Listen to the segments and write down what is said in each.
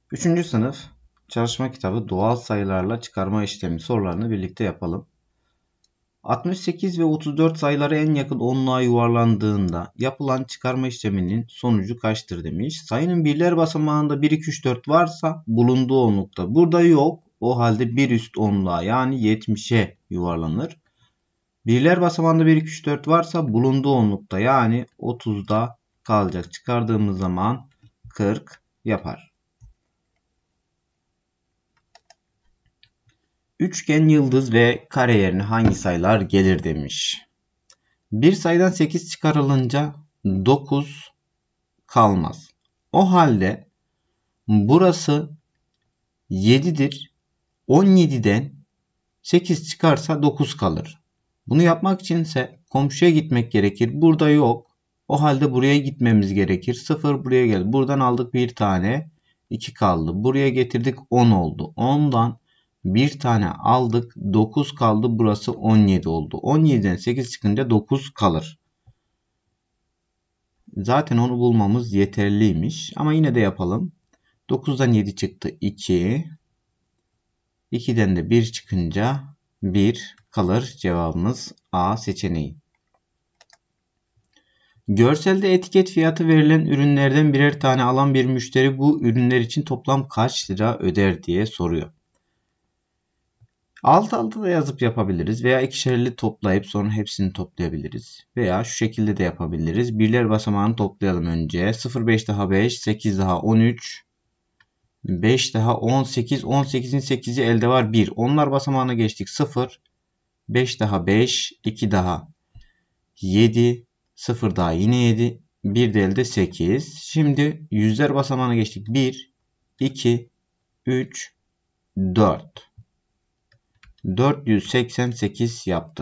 Üçüncü sınıf çalışma kitabı doğal sayılarla çıkarma işlemi sorularını birlikte yapalım. 68 ve 34 sayıları en yakın onluğa yuvarlandığında yapılan çıkarma işleminin sonucu kaçtır demiş. Sayının birler basamağında 1, 2, 3, 4 varsa bulunduğu onlukta. Burada yok. O halde bir üst onluğa yani 70'e yuvarlanır. Birler basamağında 1, 2, 3, 4 varsa bulunduğu onlukta yani 30'da kalacak. Çıkardığımız zaman 40 yapar. Üçgen, yıldız ve kare yerine hangi sayılar gelir demiş. Bir sayıdan 8 çıkarılınca 9 kalmaz. O halde burası 7'dir. 17'den 8 çıkarsa 9 kalır. Bunu yapmak içinse komşuya gitmek gerekir. Burada yok. O halde buraya gitmemiz gerekir. 0 buraya geldi. Buradan aldık bir tane. 2 kaldı. Buraya getirdik 10 oldu. 10'dan bir tane aldık. 9 kaldı. Burası 17 oldu. 17'den 8 çıkınca 9 kalır. Zaten onu bulmamız yeterliymiş. Ama yine de yapalım. 9'dan 7 çıktı. 2. 2'den de 1 çıkınca 1 kalır. Cevabımız A seçeneği. Görselde etiket fiyatı verilen ürünlerden birer tane alan bir müşteri bu ürünler için toplam kaç lira öder diye soruyor. Alt alta da yazıp yapabiliriz veya ikişerli toplayıp sonra hepsini toplayabiliriz. Veya şu şekilde de yapabiliriz. Birler basamağını toplayalım önce. 0, 5 daha 5, 8 daha 13, 5 daha 18, 18'in 8'i elde var 1. Onlar basamağına geçtik 0, 5 daha 5, 2 daha 7, 0 daha yine 7, 1 de elde 8. Şimdi yüzler basamağına geçtik 1, 2, 3, 4. 488 yaptı.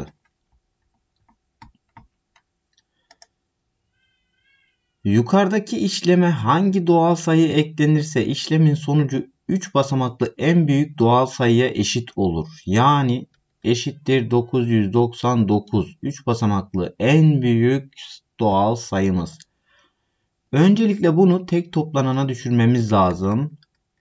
Yukarıdaki işleme hangi doğal sayı eklenirse işlemin sonucu 3 basamaklı en büyük doğal sayıya eşit olur. Yani eşittir 999. 3 basamaklı en büyük doğal sayımız. Öncelikle bunu tek toplanana düşürmemiz lazım.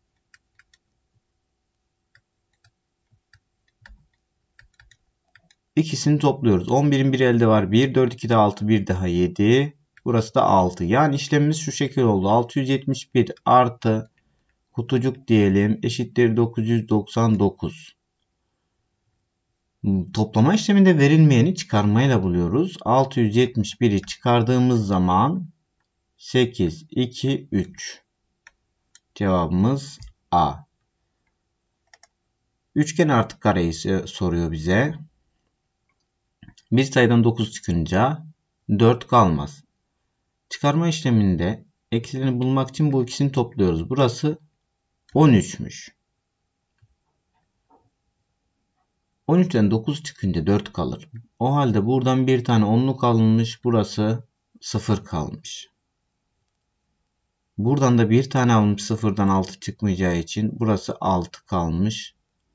İkisini topluyoruz. 11'in bir elde var 1. 4, 2 de 6, 1 daha 7. Burası da 6. Yani işlemimiz şu şekil oldu. 671 artı kutucuk diyelim eşittir 999. Toplama işleminde verilmeyeni çıkarmayla buluyoruz. 671'i çıkardığımız zaman 8, 2, 3. Cevabımız A. Üçgen artı kareyi soruyor bize. Bir sayıdan 9 çıkınca 4 kalmaz. Çıkarma işleminde eksilerini bulmak için bu ikisini topluyoruz. Burası 13'müş. 13'ten 9 çıkınca 4 kalır. O halde buradan bir tane 10'luk alınmış. Burası 0 kalmış. Buradan da bir tane alınmış. 0'dan 6 çıkmayacağı için burası 6 kalmış.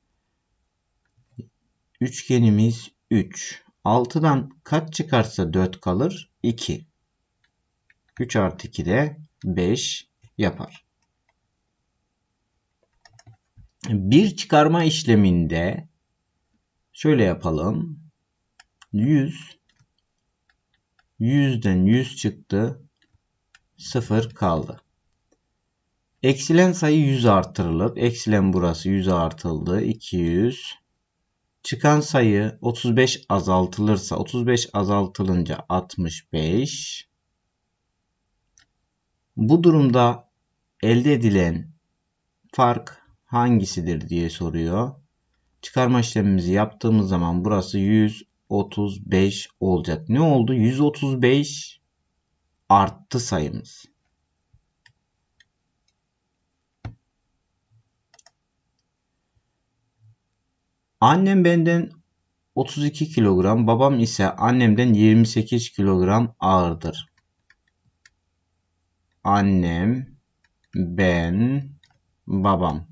Üçgenimiz 3. 6'dan kaç çıkarsa 4 kalır? 2. 3 artı 2 de 5 yapar. Bir çıkarma işleminde şöyle yapalım. 100. 100'den 100 çıktı. 0 kaldı. Eksilen sayı 100 artırılıp eksilen burası 100 artıldı. 200. Çıkan sayı 35 azaltılırsa 35 azaltılınca 65. Bu durumda elde edilen fark hangisidir diye soruyor. Çıkarma işlemimizi yaptığımız zaman burası 135 olacak. Ne oldu? 135 arttı sayımız. Annem benden 32 kilogram, babam ise annemden 28 kilogram ağırdır. Annem, ben, babam.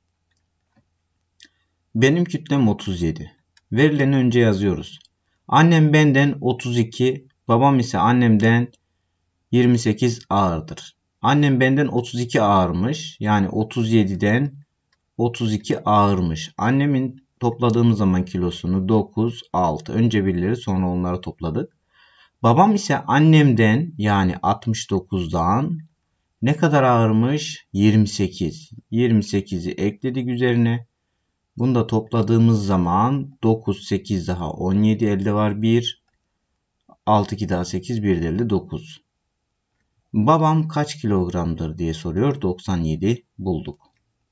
Benim kütlem 37. Verileni önce yazıyoruz. Annem benden 32, babam ise annemden 28 ağırdır. Annem benden 32 ağırmış. Yani 37'den 32 ağırmış. Annemin topladığımız zaman kilosunu 9, 6. Önce birileri sonra onları topladık. Babam ise annemden yani 69'dan ne kadar ağırmış? 28. 28'i ekledik üzerine. Bunu da topladığımız zaman 9, 8 daha 17, elde var 1. 6, 2 daha 8, 1 elde 9. Babam kaç kilogramdır diye soruyor. 97 bulduk.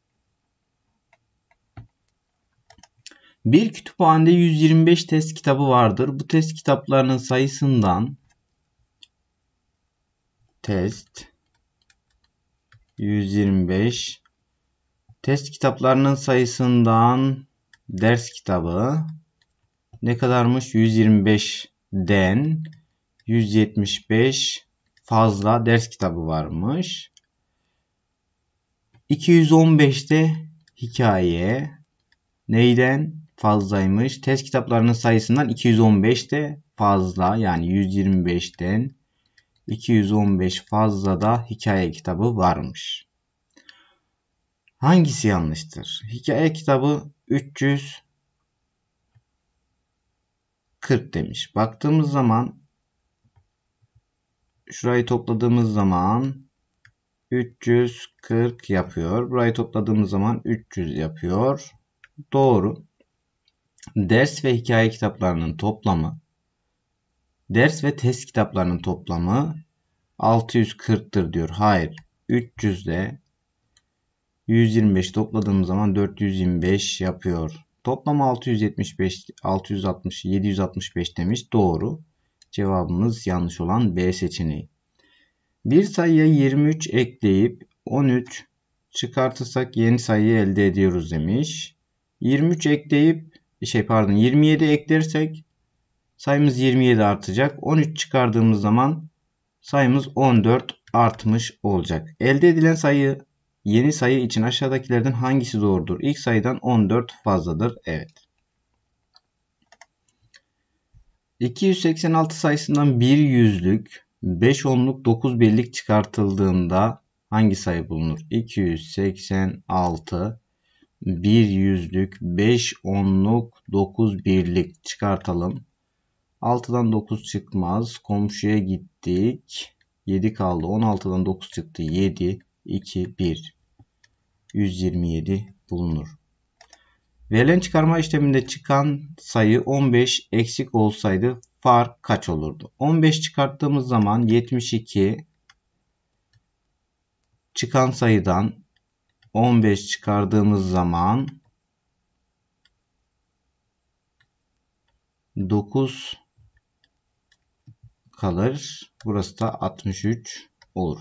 Bir kütüphanede 125 test kitabı vardır. Bu test kitaplarının sayısından test 125 test kitaplarının sayısından ders kitabı ne kadarmış? 125'den 175 fazla ders kitabı varmış. 215'te hikaye neyden fazlaymış? Test kitaplarının sayısından 215'te fazla, yani 125'ten 215 fazla da hikaye kitabı varmış. Hangisi yanlıştır? Hikaye kitabı 340 demiş. Baktığımız zaman şurayı topladığımız zaman 340 yapıyor. Burayı topladığımız zaman 300 yapıyor. Doğru. Ders ve hikaye kitaplarının toplamı, ders ve test kitaplarının toplamı 640'tır diyor. Hayır. 300 ile 125 topladığımız zaman 425 yapıyor. Toplam 675, 660, 765 demiş. Doğru. Cevabımız yanlış olan B seçeneği. Bir sayıya 23 ekleyip 13 çıkartırsak yeni sayıyı elde ediyoruz demiş. 23 ekleyip 27 eklersek sayımız 27 artacak. 13 çıkardığımız zaman sayımız 14 artmış olacak. Elde edilen sayı yeni sayı için aşağıdakilerden hangisi doğrudur? İlk sayıdan 14 fazladır. Evet. 286 sayısından bir yüzlük, 5 onluk, 9 birlik çıkartıldığında hangi sayı bulunur? 286 bir yüzlük, 5 onluk, 9 birlik çıkartalım. 6'dan 9 çıkmaz. Komşuya gittik. 7 kaldı. 16'dan 9 çıktı. 7, 2, 1. 127 bulunur. Verilen çıkarma işleminde çıkan sayı 15 eksik olsaydı fark kaç olurdu? 15 çıkarttığımız zaman 72, çıkan sayıdan 15 çıkardığımız zaman 9 kalır. Burası da 63 olur.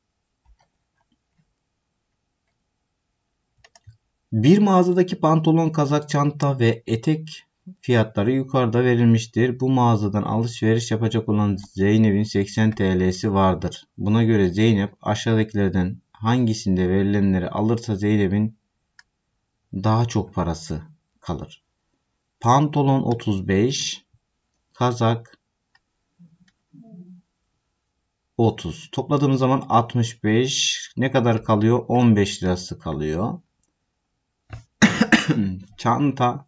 Bir mağazadaki pantolon, kazak, çanta ve etek fiyatları yukarıda verilmiştir. Bu mağazadan alışveriş yapacak olan Zeynep'in 80 TL'si vardır. Buna göre Zeynep aşağıdakilerden hangisinde verilenleri alırsa Zeynep'in daha çok parası kalır? Pantolon 35, kazak 30. Topladığımız zaman 65. Ne kadar kalıyor? 15 lirası kalıyor. Çanta,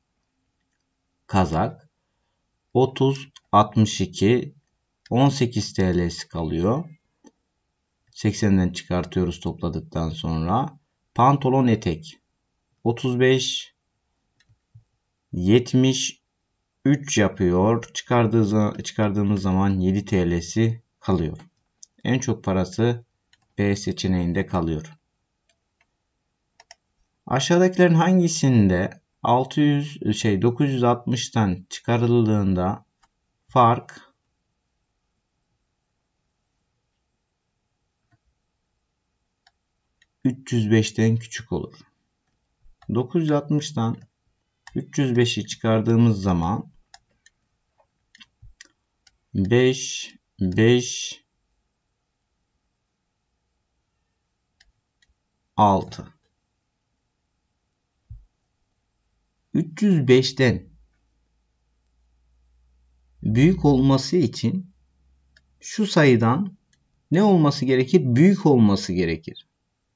kazak 30, 62, 18 TL'si kalıyor. 80'den çıkartıyoruz topladıktan sonra. Pantolon, etek 35, 73 yapıyor. Çıkardığımız zaman 7 TL'si kalıyor. En çok parası B seçeneğinde kalıyor. Aşağıdakilerin hangisinde 960'tan çıkarıldığında fark 305'ten küçük olur? 960'tan 305'i çıkardığımız zaman 5, 5, 6. 305'ten büyük olması için şu sayıdan ne olması gerekir? Büyük olması gerekir.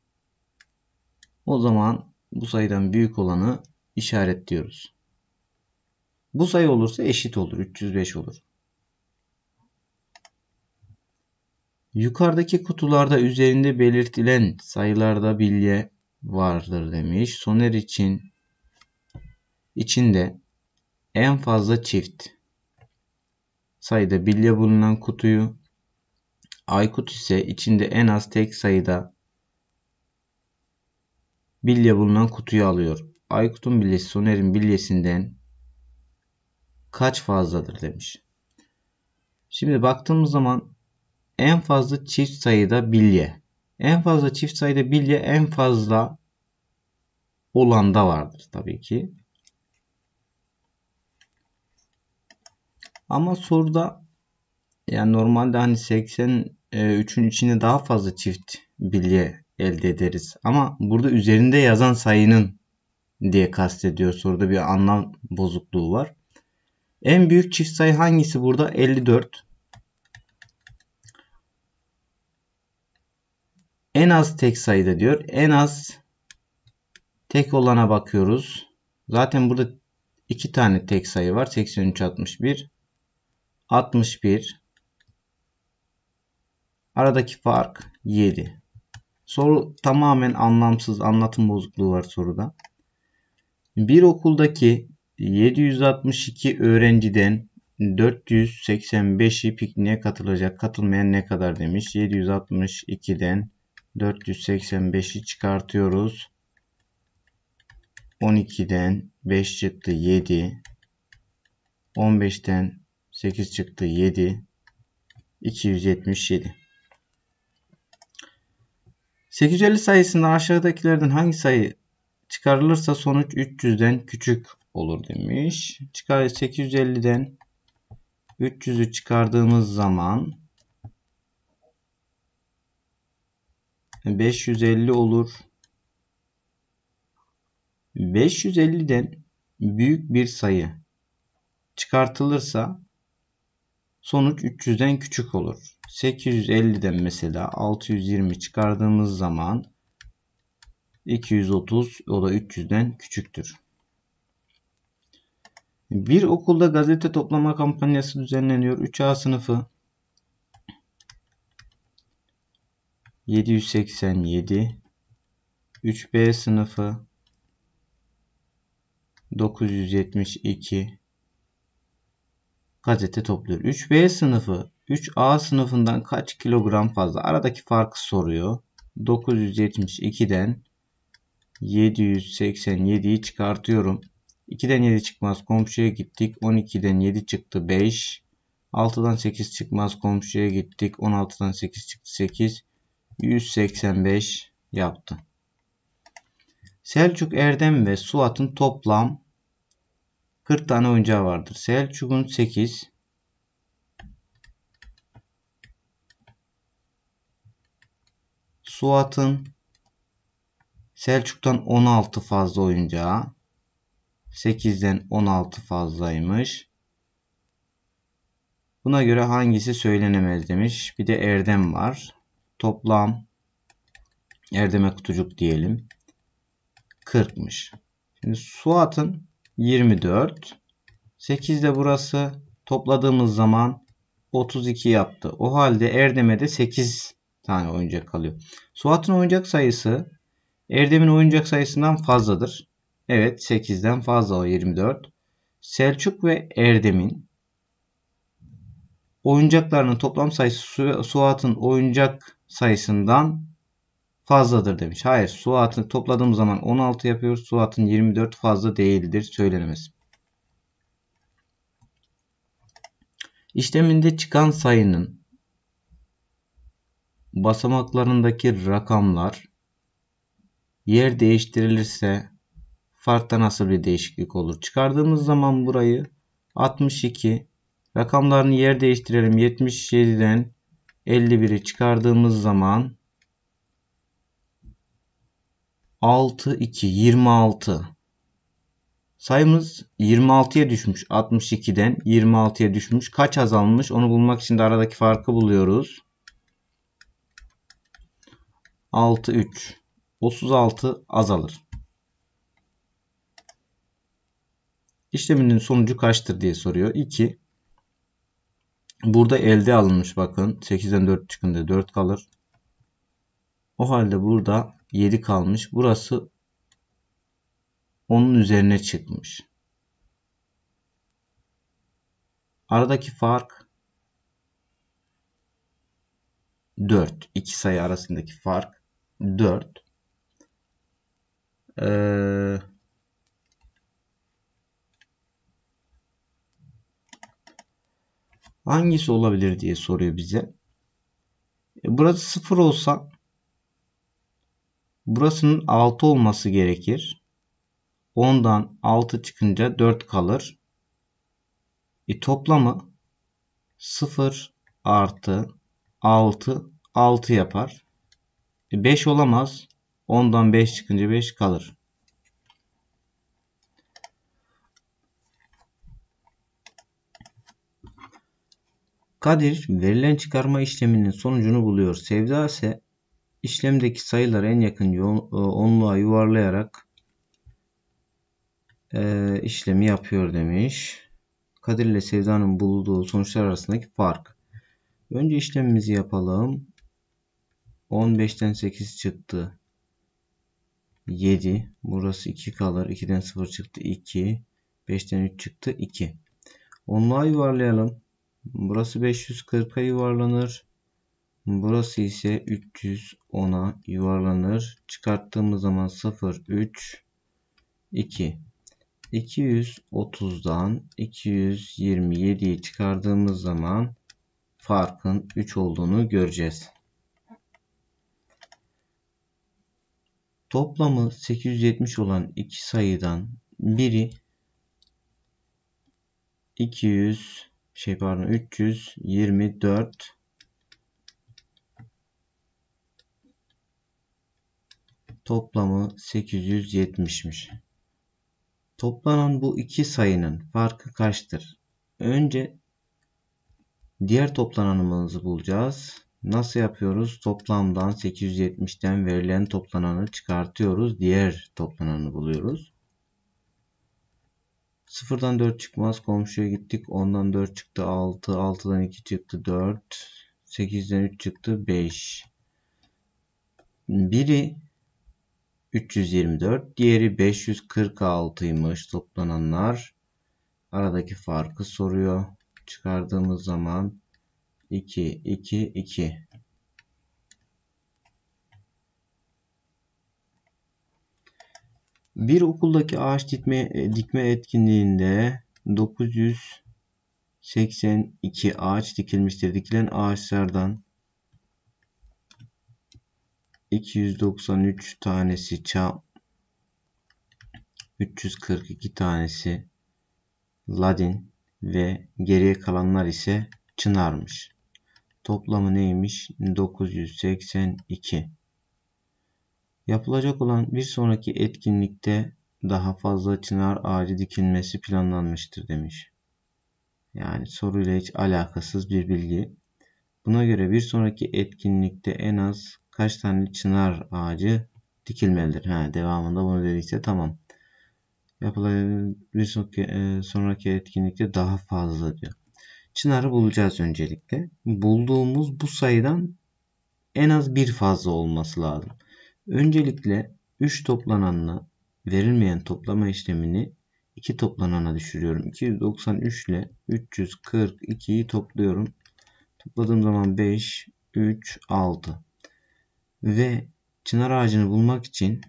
O zaman bu sayıdan büyük olanı işaretliyoruz. Bu sayı olursa eşit olur. 305 olur. Yukarıdaki kutularda üzerinde belirtilen sayılarda bilye vardır demiş. Soner için içinde en fazla çift sayıda bilye bulunan kutuyu, Aykut ise içinde en az tek sayıda bilye bulunan kutuyu alıyor. Aykut'un bilyesi Soner'in bilyesinden kaç fazladır demiş. Şimdi baktığımız zaman en fazla çift sayıda bilye. En fazla çift sayıda bilye en fazla olanda vardır tabii ki. Ama soruda yani normalde hani 83'ün içinde daha fazla çift bilye elde ederiz. Ama burada üzerinde yazan sayının diye kastediyor. Soruda bir anlam bozukluğu var. En büyük çift sayı hangisi burada? 54. En az tek sayıda diyor. En az tek olana bakıyoruz. Zaten burada 2 tane tek sayı var. 83, 61. 61. Aradaki fark 7. Soru tamamen anlamsız, anlatım bozukluğu var soruda. Bir okuldaki 762 öğrenciden 485'i pikniğe katılacak. Katılmayan ne kadar demiş. 762'den 485'i çıkartıyoruz. 12'den 5 çıktı 7. 15'ten 8 çıktı 7. 277. 850 sayısından aşağıdakilerden hangi sayı çıkarılırsa sonuç 300'den küçük olur demiş. 850'den 300'ü çıkardığımız zaman 550 olur. 550'den büyük bir sayı çıkartılırsa sonuç 300'den küçük olur. 850'den mesela 620 çıkardığımız zaman 230, o da 300'den küçüktür. Bir okulda gazete toplama kampanyası düzenleniyor. 3A sınıfı 787, 3B sınıfı 972 gazete topluyor. 3B sınıfı 3A sınıfından kaç kilogram fazla? Aradaki farkı soruyor. 972'den 787'yi çıkartıyorum. 2'den 7 çıkmaz, komşuya gittik. 12'den 7 çıktı 5. 6'dan 8 çıkmaz, komşuya gittik. 16'dan 8 çıktı 8. 185 yaptı. Selçuk, Erdem ve Suat'ın toplam 40 tane oyuncağı vardır. Selçuk'un 8. Suat'ın Selçuk'tan 16 fazla oyuncağı. 8'den 16 fazlaymış. Buna göre hangisi söylenemez demiş. Bir de Erdem var. Toplam Erdem'e kutucuk diyelim. 40'mış. Şimdi Suat'ın 24. 8 de burası. Topladığımız zaman 32 yaptı. O halde Erdem'e de 8 tane oyuncak kalıyor. Suat'ın oyuncak sayısı Erdem'in oyuncak sayısından fazladır. Evet, 8'den fazla, o 24. Selçuk ve Erdem'in oyuncaklarının toplam sayısı Suat'ın oyuncak sayısından fazladır demiş. Hayır, Suat'ı topladığım zaman 16 yapıyoruz. Suat'ın 24 fazla değildir, söylenemez. İşleminde çıkan sayının basamaklarındaki rakamlar yer değiştirilirse farkta nasıl bir değişiklik olur? Çıkardığımız zaman burayı 62, rakamlarını yer değiştirelim. 77'den 51'i çıkardığımız zaman 6, 2, 26. Sayımız 26'ya düşmüş. 62'den 26'ya düşmüş. Kaç azalmış? Onu bulmak için de aradaki farkı buluyoruz. 6, 3. 36 azalır. İşleminin sonucu kaçtır diye soruyor. 2. Burada elde alınmış bakın. 8'den 4 çıkınca 4 kalır. O halde burada 7 kalmış. Burası 10'un üzerine çıkmış. Aradaki fark 4. İki sayı arasındaki fark 4. Hangisi olabilir diye soruyor bize. Burası 0 olsa burasının 6 olması gerekir. 10'dan 6 çıkınca 4 kalır. Toplamı 0 artı 6 6 yapar. 5 olamaz. 10'dan 5 çıkınca 5 kalır. Kadir verilen çıkarma işleminin sonucunu buluyor. Sevda ise işlemdeki sayıları en yakın onluğa yuvarlayarak işlemi yapıyor demiş. Kadir ile Sevda'nın bulduğu sonuçlar arasındaki fark. Önce işlemimizi yapalım. 15'ten 8 çıktı. 7. Burası 2 kalır. 2'den 0 çıktı. 2. 5'ten 3 çıktı. 2. Onluğa yuvarlayalım. Burası 540'a yuvarlanır. Burası ise 310'a yuvarlanır. Çıkarttığımız zaman 0, 3, 2. 230'dan 227'yi çıkardığımız zaman farkın 3 olduğunu göreceğiz. Toplamı 870 olan iki sayıdan biri 324 toplamı 870'miş. Toplanan bu iki sayının farkı kaçtır? Önce diğer toplananımızı bulacağız. Nasıl yapıyoruz? Toplamdan 870'ten verilen toplananı çıkartıyoruz. Diğer toplananı buluyoruz. 0'dan 4 çıkmaz. Komşuya gittik. 10'dan 4 çıktı 6. 6'dan 2 çıktı 4. 8'den 3 çıktı 5. Biri 324. Diğeri 546'ymış toplananlar. Aradaki farkı soruyor. Çıkardığımız zaman 2, 2, 2. Bir okuldaki ağaç dikme etkinliğinde 982 ağaç dikilmiştir. Dikilen ağaçlardan 293 tanesi çam, 342 tanesi ladin ve geriye kalanlar ise çınarmış. Toplamı neymiş? 982. Yapılacak olan bir sonraki etkinlikte daha fazla çınar ağacı dikilmesi planlanmıştır demiş. Yani soruyla hiç alakasız bir bilgi. Buna göre bir sonraki etkinlikte en az kaç tane çınar ağacı dikilmelidir? Devamında bunu dediyse tamam. Yapılacak bir sonraki etkinlikte daha fazla diyor. Çınarı bulacağız öncelikle. Bulduğumuz bu sayıdan en az bir fazla olması lazım. Öncelikle 3 toplananla verilmeyen toplama işlemini 2 toplanana düşürüyorum. 293 ile 342'yi topluyorum. Topladığım zaman 5, 3, 6. Ve çınar ağacını bulmak için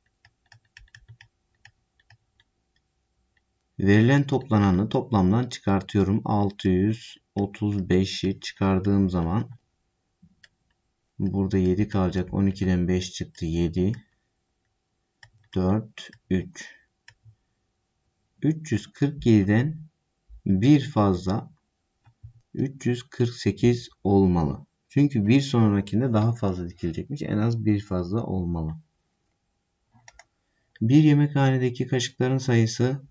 verilen toplananı toplamdan çıkartıyorum. 635'i çıkardığım zaman burada 7 kalacak. 12'den 5 çıktı. 7, 4, 3. 347'den bir fazla 348 olmalı. Çünkü bir sonrakinde daha fazla dikilecekmiş. En az bir fazla olmalı. Bir yemekhanedeki kaşıkların sayısı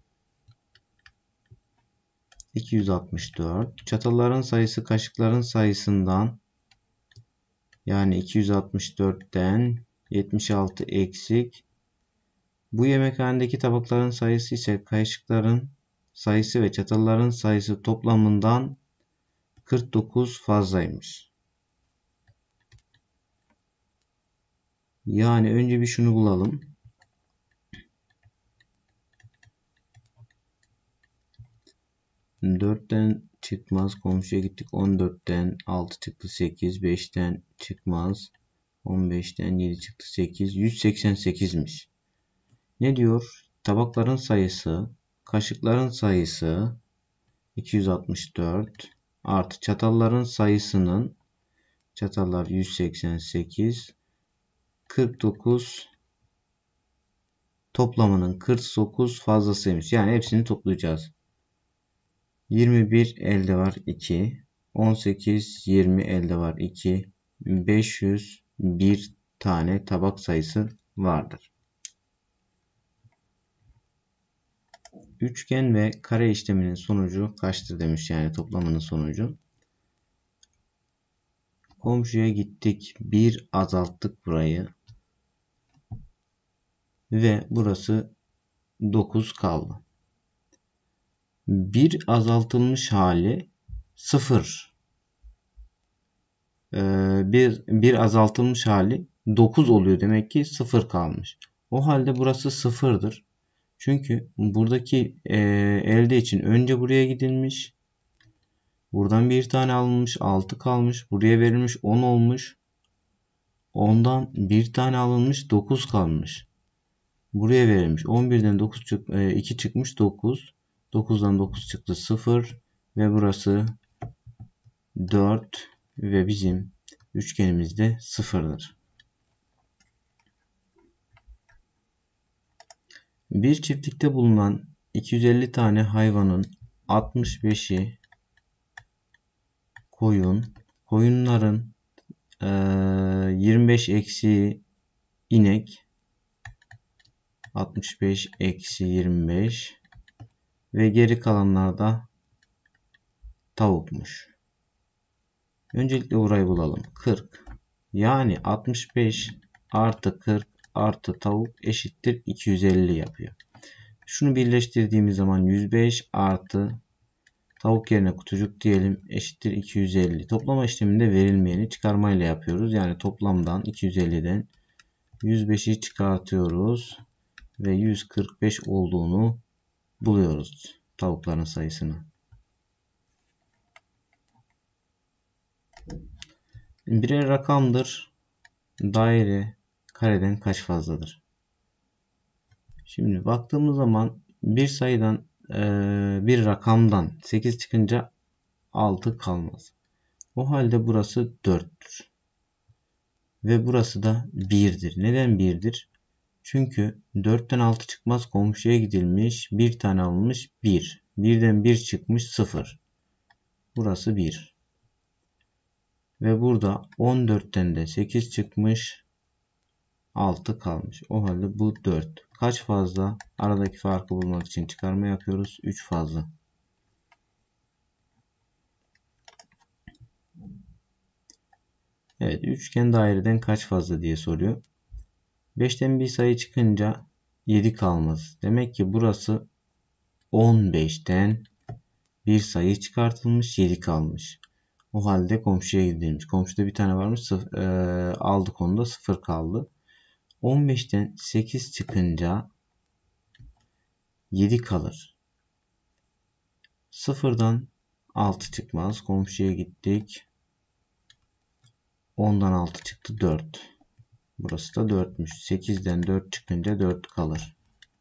264. Çatalların sayısı kaşıkların sayısından yani 264'ten 76 eksik. Bu yemekhanedeki tabakların sayısı ise kaşıkların sayısı ve çatalların sayısı toplamından 49 fazlaymış. Yani önce bir şunu bulalım. 4'ten çıkmaz. Komşuya gittik. 14'ten 6 çıktı 8. 5'ten çıkmaz. 15'ten 7 çıktı 8. 188'miş. Ne diyor? Tabakların sayısı, kaşıkların sayısı 264 artı çatalların sayısının, çatallar 188, 49 toplamının 49 fazlasıymış. Yani hepsini toplayacağız. 21 elde var 2. 18, 20 elde var 2. 501 tane tabak sayısı vardır. Üçgen ve kare işleminin sonucu kaçtır demiş, yani toplamının sonucu. Komşuya gittik. 1 azalttık burayı. Ve burası 9 kaldı. 1 azaltılmış hali 0. Bir azaltılmış hali 9 oluyor. Demek ki 0 kalmış. O halde burası 0'dır. Çünkü buradaki elde için önce buraya gidilmiş. Buradan bir tane alınmış. 6 kalmış. Buraya verilmiş 10 olmuş. Ondan bir tane alınmış. 9 kalmış. Buraya verilmiş. 11'den 2 çıkmış 9. 9'dan 9 çıktı 0. Ve burası 4. Ve bizim üçgenimiz de 0'dır. Bir çiftlikte bulunan 250 tane hayvanın 65'i koyun. Koyunların 25 eksiği inek. 65 eksi 25 ve geri kalanlar da tavukmuş. Öncelikle burayı bulalım. 40. Yani 65 artı 40 artı tavuk eşittir 250 yapıyor. Şunu birleştirdiğimiz zaman 105 artı tavuk yerine kutucuk diyelim eşittir 250. Toplama işleminde verilmeyeni çıkarmayla yapıyoruz. Yani toplamdan 250'den 105'i çıkartıyoruz ve 145 olduğunu buluyoruz tavukların sayısını. Birer rakamdır. Daire kareden kaç fazladır? Şimdi baktığımız zaman bir sayıdan bir rakamdan 8 çıkınca 6 kalmaz. O halde burası 4'tür. Ve burası da 1'dir. Neden 1'dir? Çünkü 4'ten 6 çıkmaz, komşuya gidilmiş. Bir tane alınmış 1. 1'den 1 çıkmış 0. Burası 1. Ve burada 14'ten de 8 çıkmış 6 kalmış. O halde bu 4. Kaç fazla? Aradaki farkı bulmak için çıkarma yapıyoruz. 3 fazla. Evet, üçgen daireden kaç fazla diye soruyor. 5'ten bir sayı çıkınca 7 kalmaz. Demek ki burası 15'ten bir sayı çıkartılmış 7 kalmış. O halde komşuya gidilmiş. Komşuda bir tane varmış, aldık onu da 0 kaldı. 15'ten 8 çıkınca 7 kalır. 0'dan 6 çıkmaz. Komşuya gittik. 10'dan 6 çıktı 4. Burası da 4'müş. 8'den 4 çıkınca 4 kalır.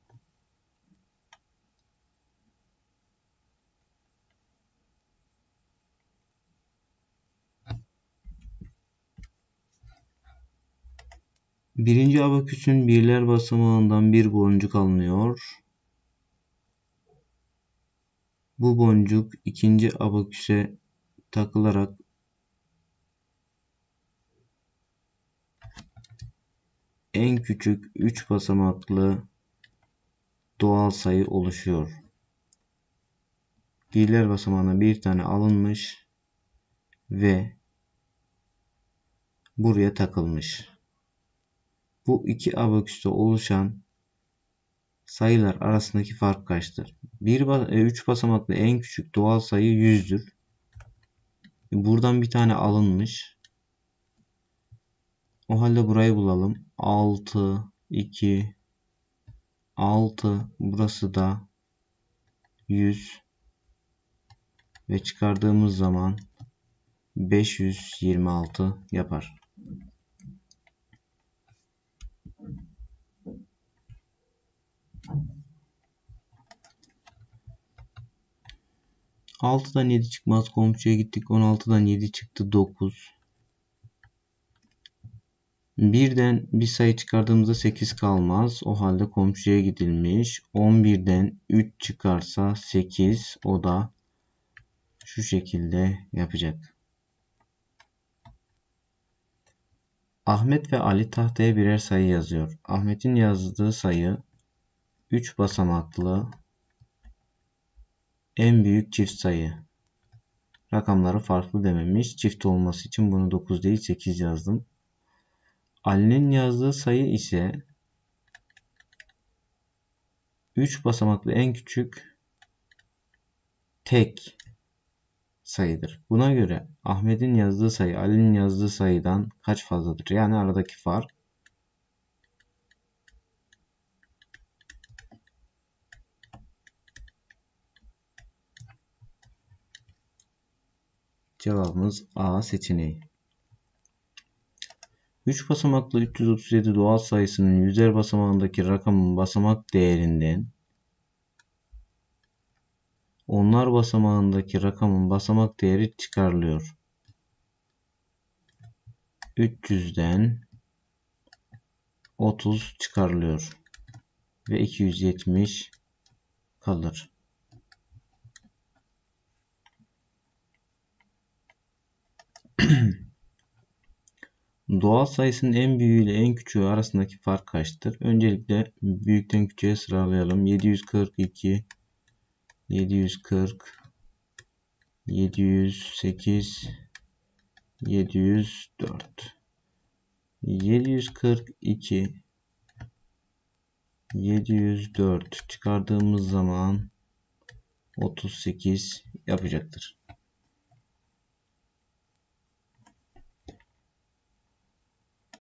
Birinci abaküsün birler basamağından bir boncuk alınıyor. Bu boncuk ikinci abaküse takılarak en küçük 3 basamaklı doğal sayı oluşuyor. Birler basamağına bir tane alınmış ve buraya takılmış. Bu iki abaküste oluşan sayılar arasındaki fark kaçtır? 3 basamaklı en küçük doğal sayı 100'dür. Buradan bir tane alınmış. O halde burayı bulalım. 6, 2, 6. Burası da 100. Ve çıkardığımız zaman 526 yapar. Altıdan 7 çıkmaz. Komşuya gittik. 16'dan 7 çıktı. 9. Birden bir sayı çıkardığımızda 8 kalmaz. O halde komşuya gidilmiş. 11'den 3 çıkarsa 8. O da şu şekilde yapacak. Ahmet ve Ali tahtaya birer sayı yazıyor. Ahmet'in yazdığı sayı 3 basamaklı en büyük çift sayı. Rakamları farklı dememiş. Çift olması için bunu 9 değil 8 yazdım. Ali'nin yazdığı sayı ise 3 basamaklı en küçük tek sayıdır. Buna göre Ahmet'in yazdığı sayı Ali'nin yazdığı sayıdan kaç fazladır? Yani aradaki fark. Cevabımız A seçeneği. 3 basamaklı 337 doğal sayısının yüzer basamağındaki rakamın basamak değerinden onlar basamağındaki rakamın basamak değeri çıkarılıyor. 300'den 30 çıkarılıyor ve 270 kalır. Doğal sayısının en büyüğü ile en küçüğü arasındaki fark kaçtır? Öncelikle büyükten küçüğe sıralayalım. 742, 740, 708, 704. 742, 704 çıkardığımız zaman 38 yapacaktır.